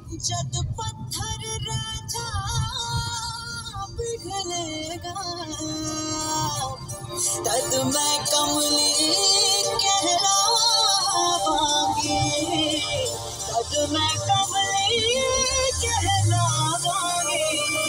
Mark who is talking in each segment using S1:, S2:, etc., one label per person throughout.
S1: जब पत्थर राजा पिघलेगा तब मैं कमली कहलावांगी, तब मैं कमली कहलावांगी।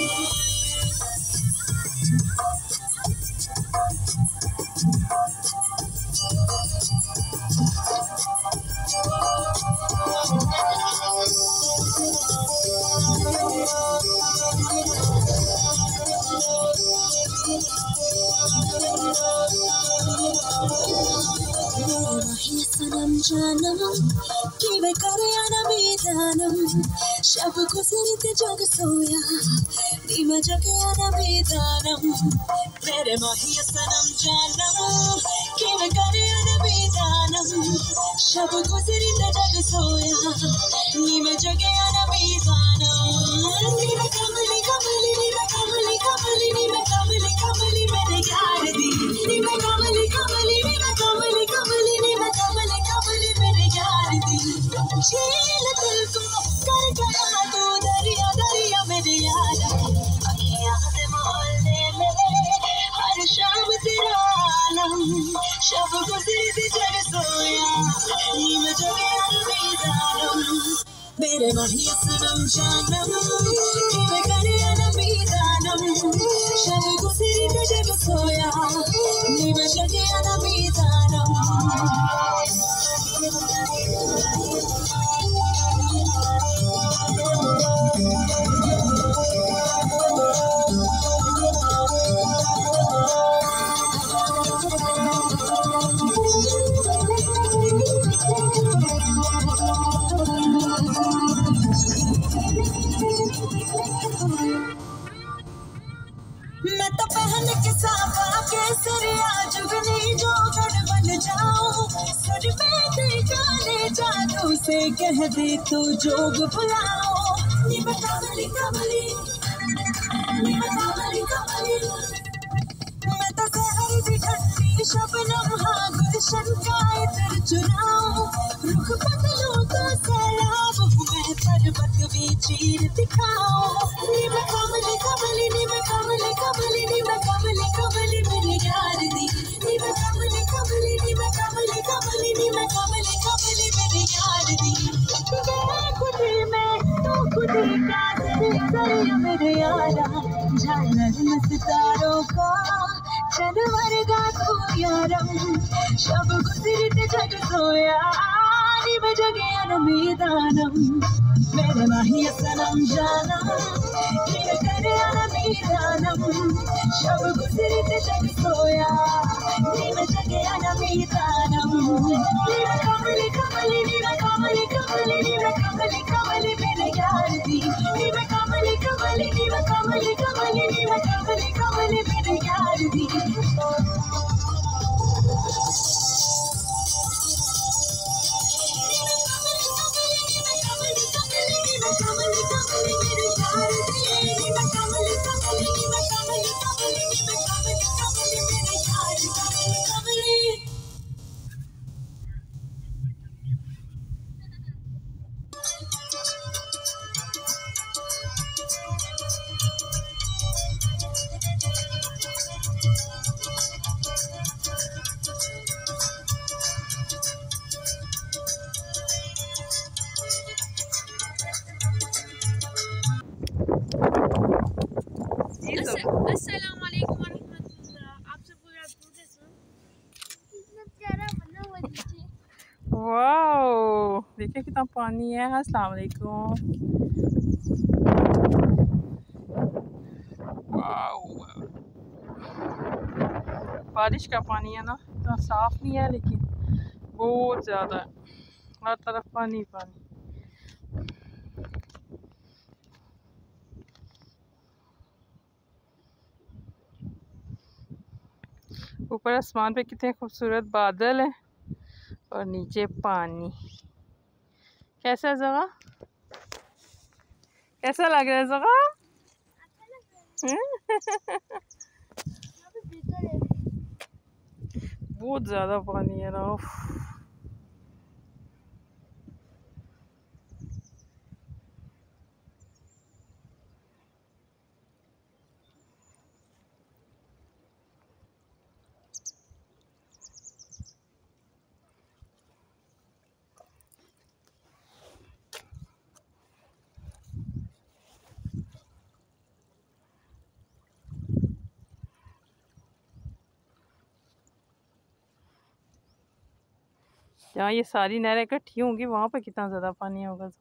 S1: सनम जानम कि वे करे अनबीदानम शब गुजरते जग सोया नीम जगे अनबीदानम मेरे माहिया सनम जानम कि वे करे अनबीदानम शब गुजरते जग सोया नीम जगे अनबीदानम नीम कमली कमली नीम कमली कमली नीम कमली कमली मेरे यार दी नीम कमली कमली नीम कमली कमली नीम कमली कमली मेरे यार दी झील दिल को कर गया तू दरिया दरिया मेरे यार अखियां दे मोहल्ले में हर शाम तेरा आलम शब गुजरती जग सोया नीम जगे अनबीदानम मेरे माहिया सनम जानम कि वे करे अनबीदानम शब गुजरती जग सोया नीम जगे अनबीदानम। मैं तो पहन के साफा केसरिया जुगनी जोगड़ बन जाऊं सर पे काले जादू से कह दे तू जोग बुलाओ नी कमली कमली नी कमली कमली मैं तो सहर दी ठंडी शबनम हाँ गुलशन का इधर चुराऊं रुख बदलो तो सैलाब हूँ मैं पर्वत भी चीर दिखाओ नी कमली कमली नी कमली कमली नी कमली कमली मेरे यार दी नी कमली कमली नी कमली कमली नी कमली कमली मेरे यार दी मैं खुदी में तू खुदी का दरिया मेरे यारा झालर में सितारों का जनवर गा तू यारम शब गुजरते जग सोया नीम जगे अनबीदानम मेरे माहिया सनम जानम कि वे करे अनबीदानम शब गुजरते जग सोया नीम जगे अनबीदानम नीम कमली कमली नीम कमली कमली नीम कमली कमली मेरे यार दी नीम कमली कमली नीम कमली कमली नीम कमली कमली मेरे यार दी।
S2: अस्सलाम वालेकुम वरहमतुल्लाह। आप सब
S3: वाओ देखिए कितना पानी है। अस्सलाम वालेकुम। वाओ बारिश का पानी है ना, इतना साफ नहीं है लेकिन बहुत ज़्यादा है, हर तरफ पानी पानी। ऊपर आसमान पे कितने खूबसूरत बादल हैं और नीचे पानी। कैसा जगह, कैसा लग रहा है जगह? बहुत ज़्यादा पानी है ना। जहाँ ये सारी नहरें इकट्ठी होंगी वहाँ पे कितना ज़्यादा पानी होगा।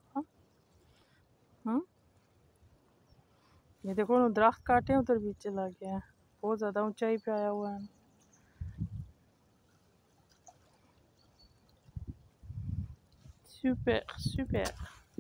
S3: ये देखो दरख्त काटे उधर भी चला गया है, बहुत ज़्यादा ऊंचाई पे आया हुआ है। Super super.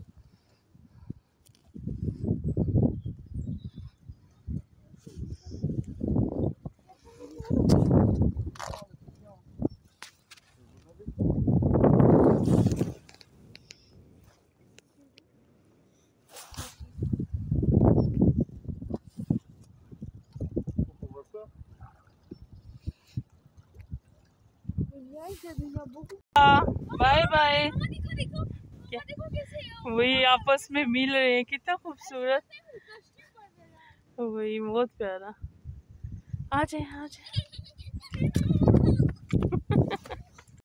S3: Bye bye. वही आपस में मिल रहे हैं, कितना खूबसूरत। वही बहुत प्यारा। आ जाए आ जाए।